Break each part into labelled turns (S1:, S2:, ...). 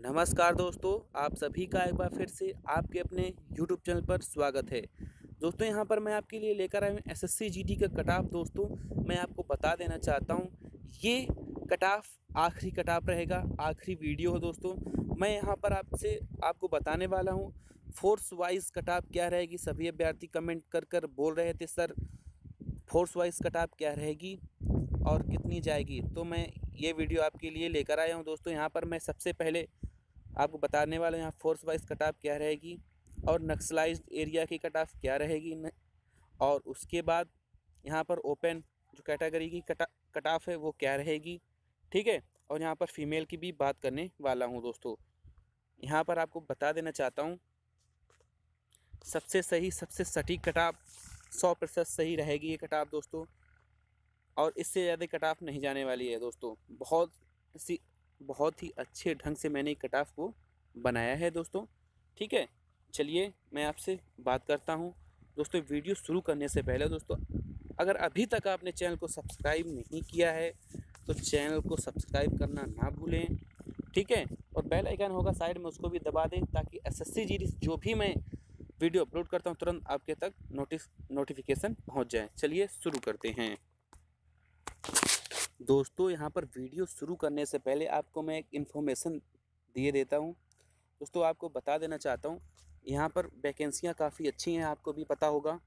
S1: नमस्कार दोस्तों, आप सभी का एक बार फिर से आपके अपने यूट्यूब चैनल पर स्वागत है। दोस्तों यहाँ पर मैं आपके लिए लेकर आया हूँ एसएससी जीडी का कट ऑफ। दोस्तों मैं आपको बता देना चाहता हूँ, ये कट ऑफ आखिरी कट ऑफ रहेगा, आखिरी वीडियो है दोस्तों। मैं यहाँ पर आपको बताने वाला हूँ फोर्स वाइज कट ऑफ क्या रहेगी। सभी अभ्यर्थी कमेंट कर कर बोल रहे थे sir force wise cut off क्या रहेगी और कितनी जाएगी, तो मैं ये वीडियो आपके लिए लेकर आया हूँ दोस्तों। यहाँ पर मैं सबसे पहले आपको बताने वाला हूँ यहाँ फोर्स वाइज कट ऑफ क्या रहेगी और नक्सलाइज्ड एरिया की कट ऑफ क्या रहेगी और उसके बाद यहाँ पर ओपन जो कैटेगरी की कट ऑफ है वो क्या रहेगी, ठीक है। और यहाँ पर फीमेल की भी बात करने वाला हूँ दोस्तों। यहाँ पर आपको बता देना चाहता हूँ सबसे सही सबसे सटीक कट ऑफ 100% सही रहेगी ये कट ऑफ दोस्तों, और इससे ज़्यादा कट ऑफ नहीं जाने वाली है दोस्तों। बहुत ही अच्छे ढंग से मैंने कट ऑफ को बनाया है दोस्तों, ठीक है। चलिए मैं आपसे बात करता हूँ दोस्तों। वीडियो शुरू करने से पहले दोस्तों, अगर अभी तक आपने चैनल को सब्सक्राइब नहीं किया है तो चैनल को सब्सक्राइब करना ना भूलें, ठीक है। और बेल आइकन होगा साइड में, उसको भी दबा दें ताकि एसएससी जीडी जो भी मैं वीडियो अपलोड करता हूँ तुरंत आपके तक नोटिफिकेशन पहुँच जाए। चलिए शुरू करते हैं दोस्तों। यहाँ पर वीडियो शुरू करने से पहले आपको मैं एक इन्फॉर्मेशन दिए देता हूँ दोस्तों। आपको बता देना चाहता हूँ यहाँ पर वैकेंसियाँ काफ़ी अच्छी हैं, आपको भी पता होगा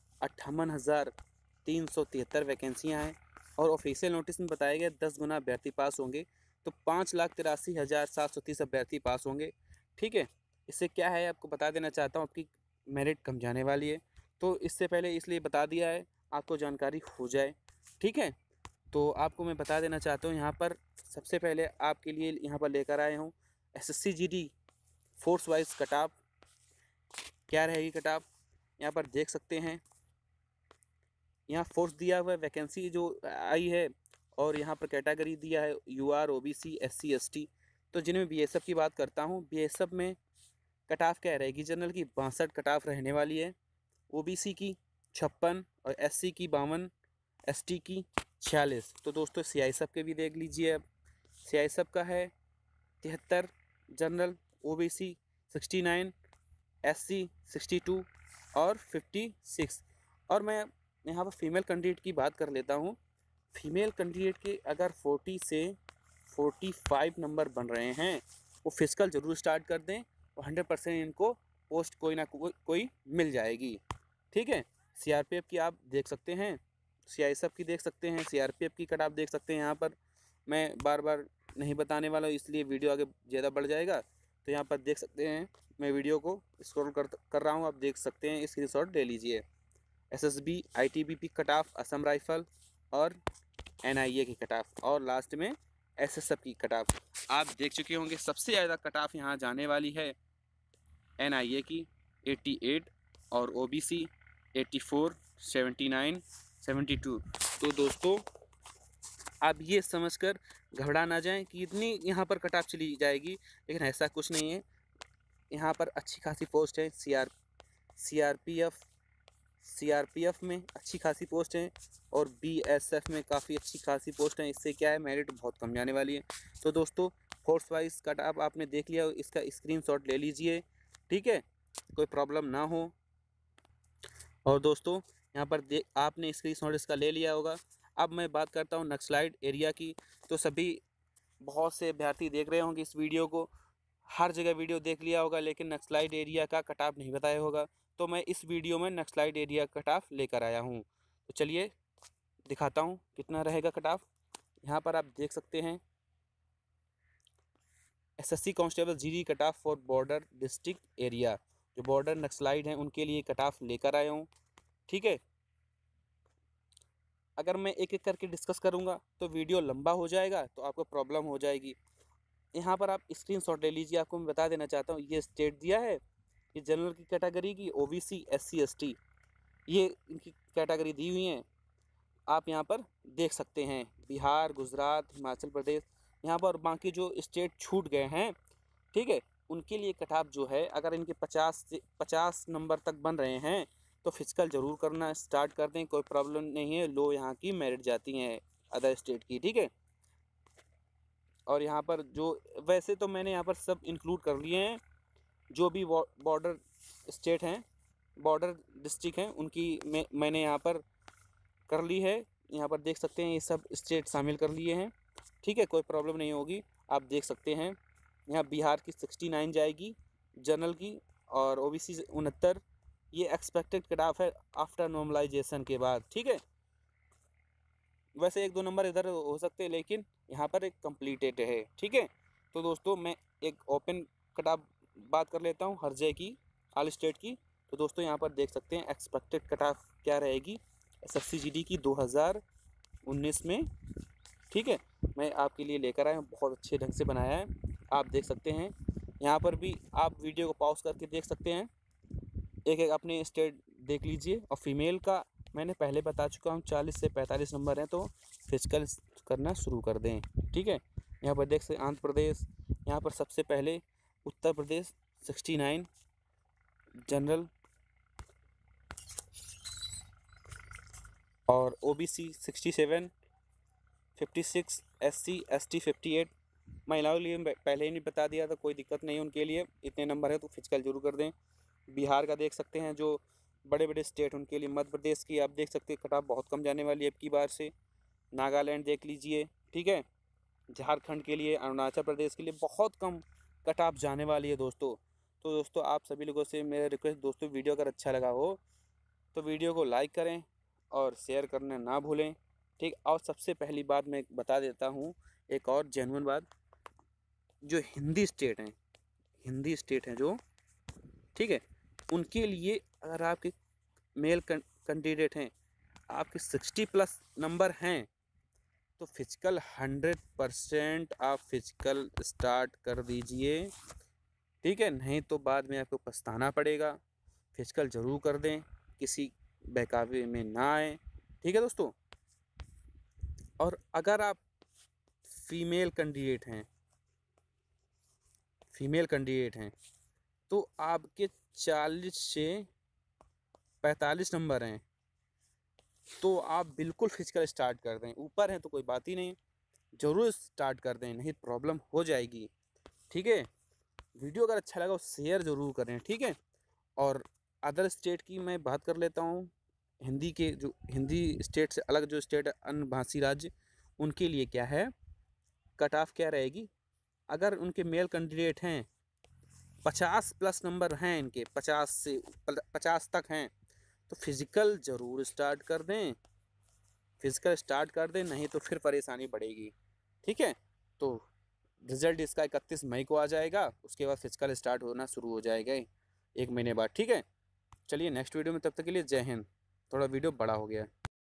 S1: 58,373 वैकेंसियाँ हैं और ऑफिशियल नोटिस में बताया गया 10 गुना अभ्यर्थी पास होंगे, तो 5,83,730 अभ्यर्थी पास होंगे, ठीक है। इससे क्या है आपको बता देना चाहता हूँ, आपकी मेरिट कम जाने वाली है, तो इससे पहले इसलिए बता दिया है आपको जानकारी हो जाए, ठीक है। तो आपको मैं बता देना चाहता हूँ यहाँ पर सबसे पहले आपके लिए यहाँ पर लेकर आए हूँ SSC GD force wise cut off क्या रहेगी। कट ऑफ यहाँ पर देख सकते हैं, यहाँ फोर्स दिया हुआ है, वैकेंसी जो आई है, और यहाँ पर कैटेगरी दिया है यूआर, ओबीसी, एससी, एसटी। तो जिनमें बीएसएफ की बात करता हूँ, बीएसएफ में कट ऑफ क्या रहेगी, जनरल की 62 कट ऑफ रहने वाली है, ओबीसी की 56 और एससी की 52, एसटी की 46। तो दोस्तों सीआईएसएफ के भी देख लीजिए। अब सीआईएसएफ का है 73, जनरल ओबीसी 69, एससी 62 और 56। और मैं यहाँ पर फीमेल कैंडिडेट की बात कर लेता हूँ। फीमेल कैंडिडेट के अगर 40 से 45 नंबर बन रहे हैं, वो फिजिकल ज़रूर स्टार्ट कर दें और 100% इनको पोस्ट कोई ना कोई मिल जाएगी, ठीक है। सीआरपीएफ की आप देख सकते हैं, सीआईएसएफ की देख सकते हैं, सीआरपीएफ की कट आप देख सकते हैं। यहाँ पर मैं बार बार नहीं बताने वाला हूँ, इसलिए वीडियो आगे ज़्यादा बढ़ जाएगा। तो यहाँ पर देख सकते हैं, मैं वीडियो को स्क्रॉल कर रहा हूँ, आप देख सकते हैं, स्क्रीनशॉट ले लीजिए। SSB, ITBP cut off, Assam rifle और एनआईए की कट ऑफ, और लास्ट में एसएसएफ की कट ऑफ आप देख चुके होंगे। सबसे ज़्यादा कट ऑफ यहाँ जाने वाली है एनआईए की 88 और ओबीसी 84, 79, 72। तो दोस्तों आप ये समझकर घबरा ना जाएं कि इतनी यहाँ पर कट ऑफ चली जाएगी, लेकिन ऐसा कुछ नहीं है। यहाँ पर अच्छी खासी पोस्ट है, सीआरपीएफ में अच्छी खासी पोस्ट हैं और बीएसएफ में काफ़ी अच्छी खासी पोस्ट हैं। इससे क्या है, मेरिट बहुत कम जाने वाली है। तो दोस्तों फोर्स वाइज कट ऑफ आपने देख लिया, इसका स्क्रीनशॉट ले लीजिए, ठीक है, कोई प्रॉब्लम ना हो। और दोस्तों यहाँ पर आपने स्क्रीनशॉट इसका ले लिया होगा। अब मैं बात करता हूँ नक्सलाइट एरिया की। तो सभी बहुत से अभ्यर्थी देख रहे होंगे इस वीडियो को, हर जगह वीडियो देख लिया होगा, लेकिन नक्सलाइट एरिया का कट ऑफ नहीं बताया होगा। तो मैं इस वीडियो में नक्सलाइट एरिया कट ऑफ लेकर आया हूँ। तो चलिए दिखाता हूँ कितना रहेगा कट ऑफ। यहाँ पर आप देख सकते हैं SSC constable GD cut off for border district area, जो बॉर्डर नक्सलाइट हैं उनके लिए कट ऑफ लेकर आया हूँ, ठीक है। अगर मैं एक एक करके डिस्कस करूँगा तो वीडियो लंबा हो जाएगा, तो आपको प्रॉब्लम हो जाएगी। यहाँ पर आप स्क्रीनशॉट ले लीजिए। आपको मैं बता देना चाहता हूँ, ये स्टेट दिया है, ये जनरल की कैटेगरी की, ओबीसी, एससी, एसटी, ये इनकी कैटेगरी दी हुई हैं। आप यहाँ पर देख सकते हैं बिहार, गुजरात, हिमाचल प्रदेश, यहाँ पर बाकी जो स्टेट छूट गए हैं, ठीक है, उनके लिए कट ऑफ जो है, अगर इनके 50 नंबर तक बन रहे हैं तो फिजिकल ज़रूर करना स्टार्ट कर दें, कोई प्रॉब्लम नहीं है। लो यहाँ की मेरिट जाती हैं अदर स्टेट की, ठीक है। और यहाँ पर जो वैसे तो मैंने यहाँ पर सब इंक्लूड कर लिए हैं, जो भी बॉर्डर स्टेट हैं, बॉर्डर डिस्ट्रिक्ट हैं, उनकी मैंने यहाँ पर कर ली है। यहाँ पर देख सकते हैं ये सब स्टेट शामिल कर लिए हैं। ठीक है, कोई प्रॉब्लम नहीं होगी। आप देख सकते हैं यहाँ बिहार की 69 जाएगी जनरल की, और ओबीसी 69। ये एक्सपेक्टेड कट ऑफ है आफ्टर नॉर्मलाइजेशन के बाद। ठीक है, वैसे 1-2 नंबर इधर हो सकते हैं, लेकिन यहाँ पर एक कंप्लीटेड है। ठीक है, तो दोस्तों मैं एक ओपन कट ऑफ बात कर लेता हूँ हर जगह की, ऑल स्टेट की। तो दोस्तों यहाँ पर देख सकते हैं एक्सपेक्टेड कट ऑफ क्या रहेगी एसएससी जीडी की 2019 में। ठीक है, मैं आपके लिए लेकर आया हूँ, बहुत अच्छे ढंग से बनाया है। आप देख सकते हैं यहाँ पर भी आप वीडियो को पॉज करके देख सकते हैं, एक एक अपने स्टेट देख लीजिए। और फीमेल का मैंने पहले बता चुका हूँ 40 से 45 नंबर हैं, तो फिजिकल करना शुरू कर दें। ठीक है, यहाँ पर देख सकते आंध्र प्रदेश, यहाँ पर सबसे पहले उत्तर प्रदेश 69 जनरल, और ओबीसी 67, 56 एससी एसटी 58। महिलाओं के लिए पहले ही नहीं बता दिया था, कोई दिक्कत नहीं है उनके लिए, इतने नंबर है तो फिजिकल जरूर कर दें। बिहार का देख सकते हैं, जो बड़े बड़े स्टेट उनके लिए। मध्य प्रदेश की आप देख सकते हैं कट ऑफ बहुत कम जाने वाली है अब की बार से। नागालैंड देख लीजिए। ठीक है, झारखंड के लिए, अरुणाचल प्रदेश के लिए बहुत कम कट ऑफ जाने वाली है दोस्तों। तो दोस्तों आप सभी लोगों से मेरा रिक्वेस्ट, दोस्तों वीडियो अगर अच्छा लगा हो तो वीडियो को लाइक करें और शेयर करना ना भूलें। ठीक, और सबसे पहली बात मैं बता देता हूँ एक और जेन्युइन बात, जो हिंदी स्टेट हैं जो, ठीक है, उनके लिए अगर आपके मेल कैंडिडेट हैं, आपके 60+ नंबर हैं, तो फिजिकल 100% आप फिजिकल स्टार्ट कर दीजिए। ठीक है, नहीं तो बाद में आपको पछताना पड़ेगा। फिजिकल ज़रूर कर दें, किसी बहकावे में ना आए। ठीक है दोस्तों, और अगर आप फीमेल कैंडिडेट हैं तो आपके 40 से 45 नंबर हैं, तो आप बिल्कुल फिजिकल स्टार्ट कर दें। ऊपर हैं तो कोई बात ही नहीं, ज़रूर स्टार्ट कर दें, नहीं प्रॉब्लम हो जाएगी। ठीक है, वीडियो अगर अच्छा लगा तो शेयर ज़रूर करें। ठीक है, और अदर स्टेट की मैं बात कर लेता हूँ। हिंदी स्टेट से अलग जो स्टेट अन्य भाषी राज्य, उनके लिए क्या है कट ऑफ क्या रहेगी। अगर उनके मेल कैंडिडेट हैं, 50+ नंबर हैं इनके, 50 तक हैं, तो फिजिकल ज़रूर स्टार्ट कर दें। नहीं तो फिर परेशानी बढ़ेगी। ठीक है, तो रिज़ल्ट इसका 31 मई को आ जाएगा, उसके बाद फिजिकल स्टार्ट होना शुरू हो जाएगा 1 महीने बाद। ठीक है, चलिए नेक्स्ट वीडियो में, तब तक के लिए जय हिंद। थोड़ा वीडियो बड़ा हो गया है।